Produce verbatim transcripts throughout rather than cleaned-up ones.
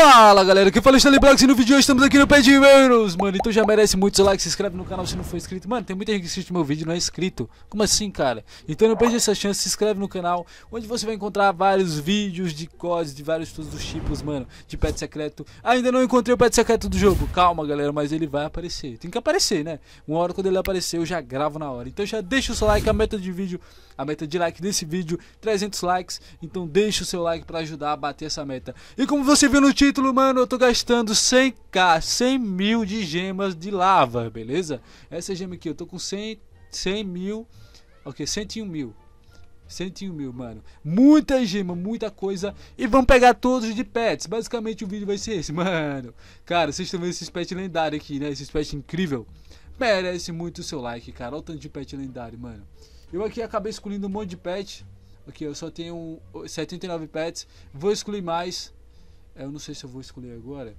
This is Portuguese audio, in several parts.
Fala galera, quem fala é Stanley Blox e no vídeo de hoje estamos aqui no Pet Heroes, mano. Então já merece muito seu like, se inscreve no canal se não for inscrito. Mano, tem muita gente que assiste meu vídeo e não é inscrito. Como assim, cara? Então não perde essa chance, se inscreve no canal, onde você vai encontrar vários vídeos de C O Ds, de vários todos dos tipos, mano, de pet secreto. Ainda não encontrei o pet secreto do jogo, calma galera, mas ele vai aparecer. Tem que aparecer, né? Uma hora quando ele aparecer eu já gravo na hora. Então já deixa o seu like, a meta de vídeo, a meta de like desse vídeo, trezentos likes. Então deixa o seu like pra ajudar a bater essa meta. E como você viu no título, mano, eu tô gastando cem k, cem mil de gemas de lava, beleza? Essa gema aqui, eu tô com cem, cem mil, ok, cento e um mil. cento e um mil, mano. Muita gema, muita coisa. E vamos pegar todos de pets. Basicamente o vídeo vai ser esse, mano. Cara, vocês estão vendo esses pets lendários aqui, né? Esses pets incrível. Merece muito o seu like, cara. Olha o tanto de pet lendário, mano. Eu aqui acabei escolhendo um monte de pet. Aqui, eu só tenho setenta e nove pets. Vou excluir mais. Eu não sei se eu vou escolher agora.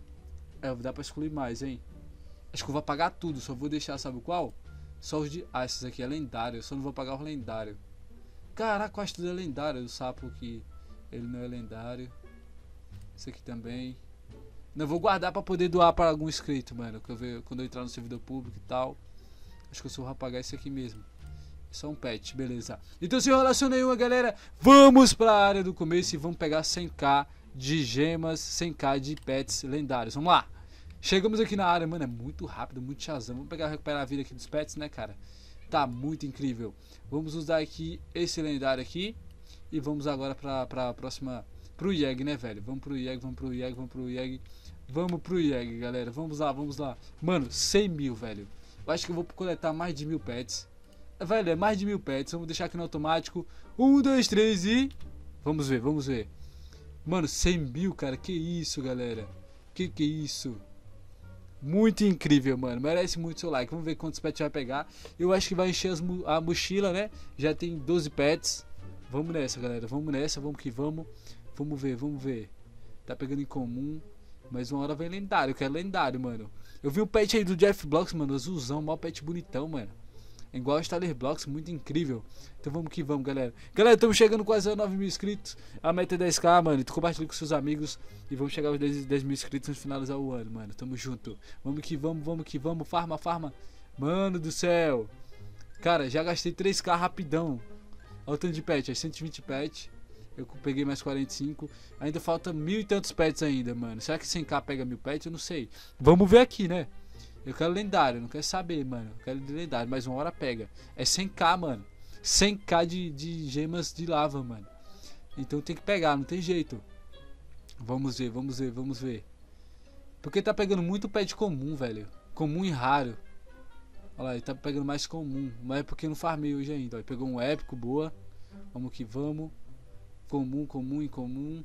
É, dá pra excluir mais, hein? Acho que eu vou apagar tudo. Só vou deixar, sabe qual? Só os de... Ah, esses aqui é lendário. Eu só não vou apagar os lendários. Caraca, eu acho que tudo é lendário. O sapo aqui, ele não é lendário. Esse aqui também. Não, vou guardar pra poder doar para algum inscrito, mano. Que eu ver, quando eu entrar no servidor público e tal. Acho que eu só vou apagar esse aqui mesmo. Só um pet, beleza. Então sem enrolação nenhuma, galera, vamos pra área do começo e vamos pegar cem k de gemas, cem k de pets lendários. Vamos lá. Chegamos aqui na área, mano, é muito rápido, muito chazão. Vamos pegar, recuperar a vida aqui dos pets, né, cara? Tá muito incrível. Vamos usar aqui esse lendário aqui. E vamos agora pra, pra próxima, pro Yeg, né, velho? Vamos pro Yeg, vamos pro Yeg, vamos pro Yeg. Vamos pro Yeg, galera, vamos lá, vamos lá. Mano, cem mil, velho. Eu acho que eu vou coletar mais de mil pets. Velho, é mais de mil pets. Vamos deixar aqui no automático. Um, dois, três e... Vamos ver, vamos ver. Mano, cem mil, cara. Que isso, galera. Que que é isso? Muito incrível, mano. Merece muito seu like. Vamos ver quantos pets vai pegar. Eu acho que vai encher as mo a mochila, né? Já tem doze pets. Vamos nessa, galera. Vamos nessa, vamos que vamos. Vamos ver, vamos ver. Tá pegando em comum. Mas uma hora vem lendário. Eu quero lendário, mano. Eu vi um pet aí do Jeff Blox, mano. Azulzão. Mó pet bonitão, mano. Igual o Stanley Blox, muito incrível. Então vamos que vamos, galera. Galera, estamos chegando quase a nove mil inscritos. A meta é dez k, mano. Tu compartilha com seus amigos. E vamos chegar aos dez mil inscritos no finalizar o ano, mano. Tamo junto. Vamos que vamos, vamos que vamos. Farma, farma. Mano do céu. Cara, já gastei três k rapidão. Olha o tanto de pet. É cento e vinte pet. Eu peguei mais quarenta e cinco. Ainda falta mil e tantos pets ainda, mano. Será que cem k pega mil pets? Eu não sei. Vamos ver aqui, né? Eu quero lendário, não quero saber, mano. Eu quero de lendário, mas uma hora pega. É cem k, mano. cem k de, de gemas de lava, mano. Então tem que pegar, não tem jeito. Vamos ver, vamos ver, vamos ver. Porque tá pegando muito pet comum, velho. Comum e raro. Olha lá, ele tá pegando mais comum. Mas é porque eu não farmei hoje ainda. Ó, ele pegou um épico, boa. Vamos que vamos. Comum, comum e comum.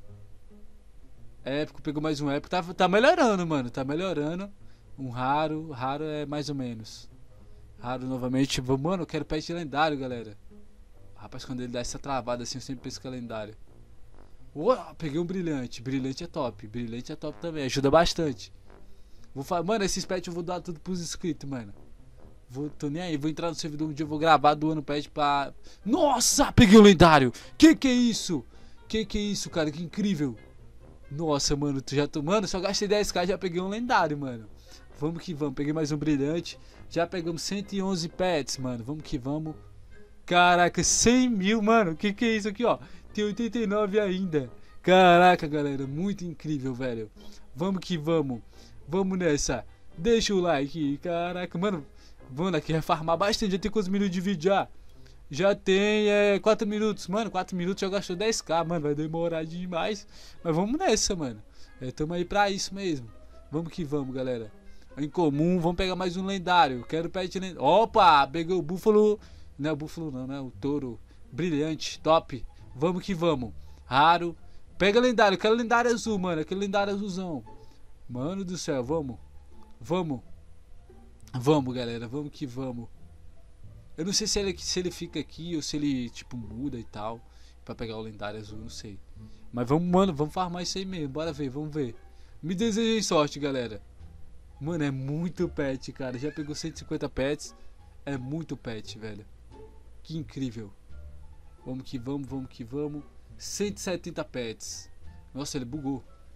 Épico, pegou mais um épico. Tá, tá melhorando, mano. Tá melhorando. Um raro, raro é mais ou menos. Raro novamente. Mano, eu quero pet lendário, galera. Rapaz, quando ele dá essa travada assim, eu sempre penso que é lendário. Uou, peguei um brilhante. Brilhante é top. Brilhante é top também. Ajuda bastante. Vou falar, mano, esses pets eu vou dar tudo pros inscritos, mano. Vou, tô nem aí. Vou entrar no servidor um dia, eu vou gravar doando pet pra... Nossa, peguei um lendário. Que que é isso? Que que é isso, cara? Que incrível. Nossa, mano, tu já tô... Mano, só gastei dez k, já peguei um lendário, mano. Vamos que vamos, peguei mais um brilhante. Já pegamos cento e onze pets, mano. Vamos que vamos. Caraca, cem mil, mano. Que que é isso aqui, ó? Tem oitenta e nove ainda. Caraca, galera, muito incrível, velho. Vamos que vamos. Vamos nessa. Deixa o like. Caraca, mano. Vamos aqui reformar bastante. Já tem quantos minutos de vídeo já? Já tem é, quatro minutos. Mano, quatro minutos já gastou dez k, mano. Vai demorar demais. Mas vamos nessa, mano. É, tamo aí pra isso mesmo. Vamos que vamos, galera. Em comum, vamos pegar mais um lendário. Quero pet lendário. Opa, peguei o búfalo. Não é o búfalo não, né? O touro. Brilhante, top. Vamos que vamos. Raro. Pega lendário, quero lendário azul, mano. Aquele lendário azulzão. Mano do céu, vamos. Vamos. Vamos, galera, vamos que vamos. Eu não sei se ele, se ele fica aqui ou se ele, tipo, muda e tal. Pra pegar o lendário azul, não sei. Mas vamos, mano, vamos farmar isso aí mesmo. Bora ver, vamos ver. Me desejem sorte, galera. Mano, é muito pet, cara. Já pegou cento e cinquenta pets. É muito pet, velho. Que incrível. Vamos que vamos, vamos que vamos. cento e setenta pets. Nossa, ele bugou.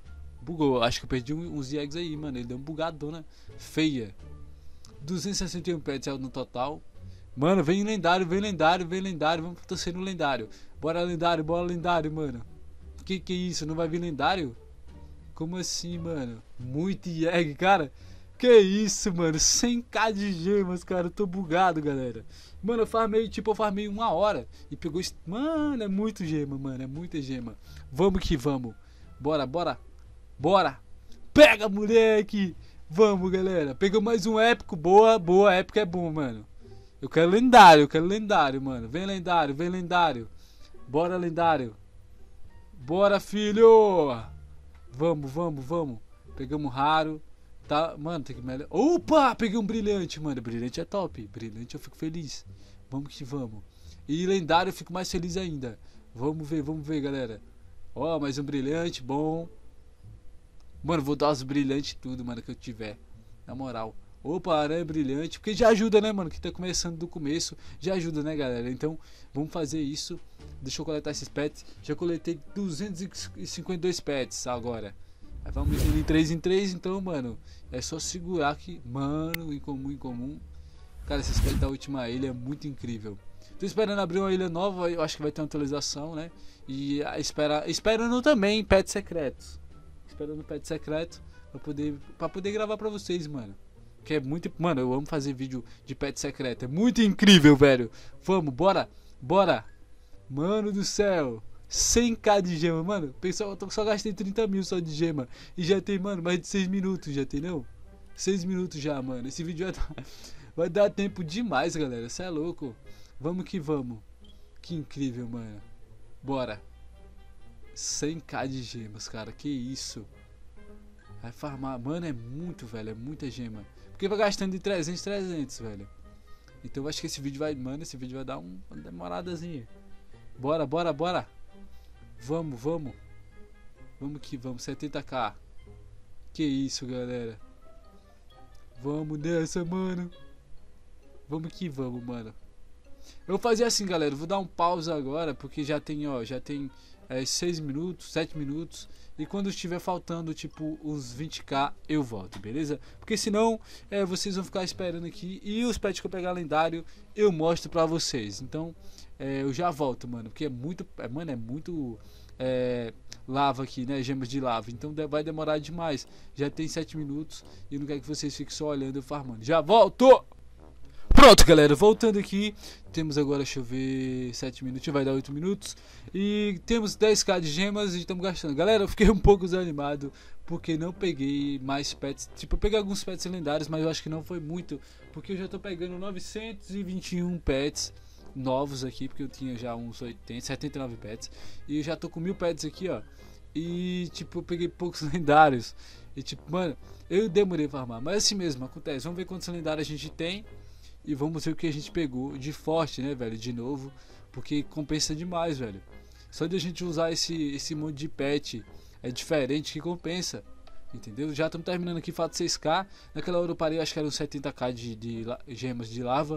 Bugou. Acho que eu perdi um, uns eggs aí, mano. Ele deu uma bugadona feia. duzentos e sessenta e um pets é no total. Mano, vem lendário, vem lendário, vem lendário. Vamos torcer no lendário. Bora lendário, bora lendário, mano. Que que é isso? Não vai vir lendário? Como assim, mano? Muito egg, cara. Que isso, mano? cem k de gemas, cara. Eu tô bugado, galera. Mano, eu farmei, tipo, eu farmei uma hora. E pegou... Mano, é muito gema, mano. É muita gema. Vamos que vamos. Bora, bora. Bora. Pega, moleque. Vamos, galera. Pegou mais um épico. Boa, boa. Épico é bom, mano. Eu quero lendário, eu quero lendário, mano. Vem lendário, vem lendário. Bora, lendário. Bora, filho. Vamos, vamos, vamos. Pegamos raro. Tá, mano, tem que melhorar. Opa, peguei um brilhante, mano. Brilhante é top. Brilhante eu fico feliz. Vamos que vamos. E lendário eu fico mais feliz ainda. Vamos ver, vamos ver, galera. Ó, mais um brilhante, bom. Mano, vou dar os brilhantes tudo, mano, que eu tiver. Na moral. Opa, aranha brilhante, porque já ajuda, né, mano, que tá começando do começo, já ajuda, né, galera, então vamos fazer isso. Deixa eu coletar esses pets, já coletei duzentos e cinquenta e dois pets agora. Aí vamos indo em três em três, então, mano, é só segurar que, mano, em comum, em comum. Cara, esses pets da última ilha é muito incrível. Tô esperando abrir uma ilha nova, eu acho que vai ter uma atualização, né, e espera, esperando também pets secretos. Esperando pet secreto, pra poder, pra poder gravar pra vocês, mano. Que é muito... Mano, eu amo fazer vídeo de pet secreto. É muito incrível, velho. Vamos, bora. Bora. Mano do céu. cem k de gema, mano. Pessoal, eu só gastei trinta mil só de gema. E já tem, mano, mais de seis minutos. Já tem, não? seis minutos já, mano. Esse vídeo vai dar, vai dar tempo demais, galera. Você é louco. Vamos que vamos. Que incrível, mano. Bora. cem k de gemas, cara. Que isso. Vai farmar. Mano, é muito, velho. É muita gema. Porque vai gastando de trezentos, trezentos, velho. Então eu acho que esse vídeo vai... Mano, esse vídeo vai dar um, uma demoradazinha. Bora, bora, bora. Vamos, vamos. Vamos que vamos. setenta k. Que isso, galera. Vamos nessa, mano. Vamos que vamos, mano. Eu vou fazer assim, galera. Eu vou dar um pausa agora. Porque já tem, ó. Já tem é, seis minutos, sete minutos. E quando estiver faltando, tipo, uns vinte k, eu volto, beleza? Porque senão, é, vocês vão ficar esperando aqui. E os pets que eu pegar lendário, eu mostro pra vocês. Então, é, eu já volto, mano. Porque é muito, é, mano, é muito é, lava aqui, né? Gemas de lava. Então vai demorar demais. Já tem sete minutos. E não quero que vocês fiquem só olhando eu farmando. Já volto! Pronto, galera, voltando aqui, temos agora, deixa eu ver, sete minutos, vai dar oito minutos. E temos dez k de gemas e estamos gastando. Galera, eu fiquei um pouco desanimado porque não peguei mais pets. Tipo, eu peguei alguns pets lendários, mas eu acho que não foi muito. Porque eu já tô pegando novecentos e vinte e um pets novos aqui, porque eu tinha já uns oitenta, setenta e nove pets. E eu já tô com mil pets aqui, ó. E, tipo, eu peguei poucos lendários. E, tipo, mano, eu demorei pra farmar. Mas assim mesmo, acontece. Vamos ver quantos lendários a gente tem. E vamos ver o que a gente pegou de forte, né, velho, de novo. Porque compensa demais, velho. Só de a gente usar esse, esse monte de pet é diferente que compensa. Entendeu? Já estamos terminando aqui, falta seis k. Naquela hora eu parei, acho que eram setenta k de, de gemas de lava.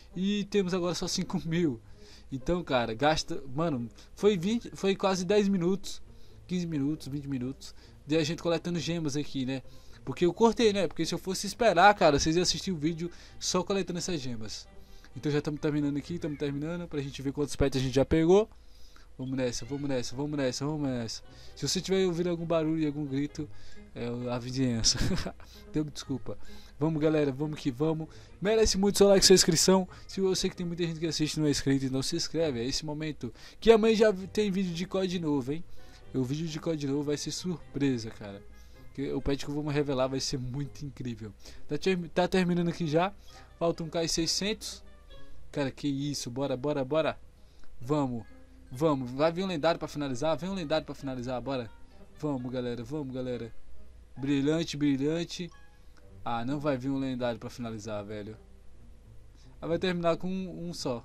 E temos agora só cinco mil. Então, cara, gasta... Mano, foi, vinte, foi quase dez minutos, quinze minutos, vinte minutos de a gente coletando gemas aqui, né? Porque eu cortei, né? Porque se eu fosse esperar, cara, vocês iam assistir o vídeo só coletando essas gemas. Então já estamos terminando aqui, estamos terminando pra gente ver quantos pets a gente já pegou. Vamos nessa, vamos nessa, vamos nessa, vamos nessa. Se você tiver ouvindo algum barulho e algum grito, é a vizinhança. Deu desculpa. Vamos, galera, vamos que vamos. Merece muito seu like, sua inscrição. Se eu sei que tem muita gente que assiste e não é inscrito, então se inscreve. É esse momento. Que amanhã já tem vídeo de C O D novo, hein? O vídeo de C O D novo vai ser surpresa, cara. O pet que eu vou me revelar vai ser muito incrível. Tá, tá terminando aqui já. Falta um K seiscentos. Cara, que isso. Bora, bora, bora. Vamos. Vamos. Vai vir um lendário pra finalizar. Vem um lendário pra finalizar. Bora. Vamos, galera. Vamos, galera. Brilhante, brilhante. Ah, não vai vir um lendário pra finalizar, velho. Ah, vai terminar com um, um só.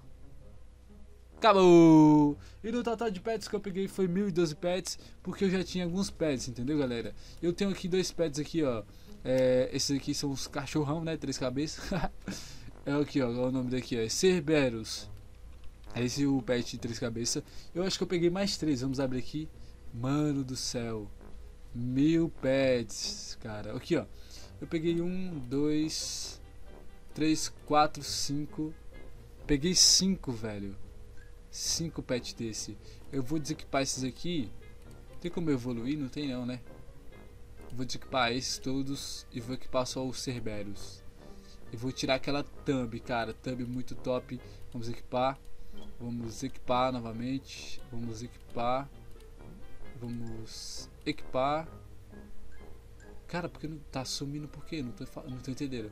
Acabou! E no total de pets que eu peguei foi mil e doze pets, porque eu já tinha alguns pets, entendeu, galera? Eu tenho aqui dois pets aqui, ó. É, esses aqui são os cachorrão, né? Três cabeças. É aqui, ó. O nome daqui, ó. É Cerberus. Esse é o pet de três cabeças. Eu acho que eu peguei mais três. Vamos abrir aqui. Mano do céu. Mil pets, cara. Aqui, ó. Eu peguei um, dois, três, quatro, cinco. Peguei cinco, velho. Cinco pets desse. Eu vou desequipar esses aqui. Tem como evoluir? Não tem não, né? Vou desequipar esses todos e vou equipar só os Cerberus. E vou tirar aquela thumb, cara. Thumb muito top. Vamos equipar. Vamos equipar novamente. Vamos equipar. Vamos equipar. Cara, porque não tá sumindo por quê? Não tô, não tô entendendo.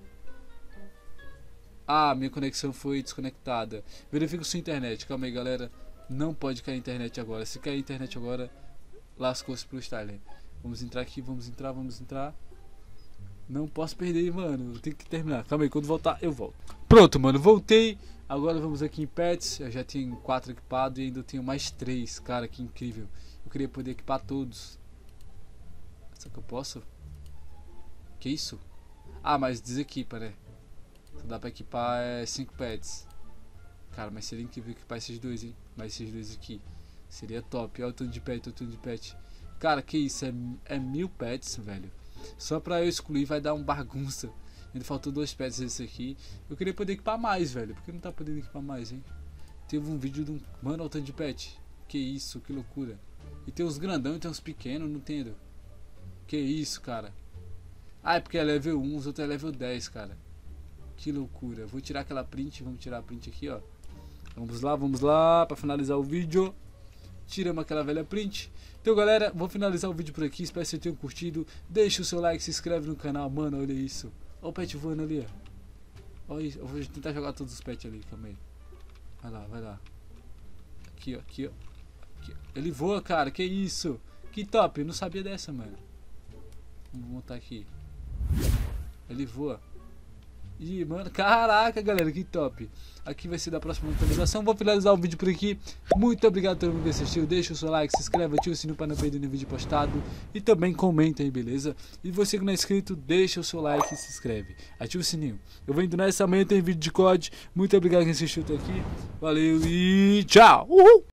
Ah, minha conexão foi desconectada. Verifica sua internet. Calma aí, galera. Não pode cair a internet agora. Se cair a internet agora, lascou-se pro Starling. Vamos entrar aqui, vamos entrar, vamos entrar. Não posso perder, mano. Eu tenho que terminar. Calma aí, quando voltar, eu volto. Pronto, mano, voltei. Agora vamos aqui em pets. Eu já tenho quatro equipados e ainda tenho mais três. Cara, que incrível. Eu queria poder equipar todos. Será que eu posso? Que isso? Ah, mas desequipa, né? Só dá pra equipar é, cinco pets. Cara, mas seria incrível equipar esses dois, hein? Mas esses dois aqui. Seria top. Olha o tanto de pet, olha o tanto de pet. Cara, que isso? É, é mil pets, velho. Só pra eu excluir vai dar um bagunça. Ainda faltou dois pets desse aqui. Eu queria poder equipar mais, velho. Por que não tá podendo equipar mais, hein? Teve um vídeo de um... Mano, olha o tanto de pet. Que isso, que loucura. E tem uns grandão e tem uns pequenos, não entendo. Que isso, cara. Ah, é porque é level um, os outros é level dez, cara. Que loucura. Vou tirar aquela print, vamos tirar a print aqui, ó. Vamos lá, vamos lá, pra finalizar o vídeo. Tiramos aquela velha print. Então, galera, vou finalizar o vídeo por aqui. Espero que vocês tenham curtido. Deixa o seu like, se inscreve no canal. Mano, olha isso. Olha o pet voando ali, ó. Olha isso. Eu vou tentar jogar todos os pets ali, calma aí. Vai lá, vai lá. Aqui, ó, aqui, ó. Aqui, ó. Ele voa, cara, que isso. Que top, eu não sabia dessa, mano. Vamos montar aqui. Ele voa. Ih, mano, caraca, galera, que top. Aqui vai ser da próxima atualização. Vou finalizar o vídeo por aqui. Muito obrigado a todo mundo que assistiu. Deixa o seu like, se inscreve, ativa o sininho para não perder nenhum vídeo postado. E também comenta aí, beleza? E você que não é inscrito, deixa o seu like e se inscreve. Ativa o sininho. Eu vou indo nessa, amanhã tem vídeo de C O D. Muito obrigado quem assistiu até aqui. Valeu e tchau! Uhul!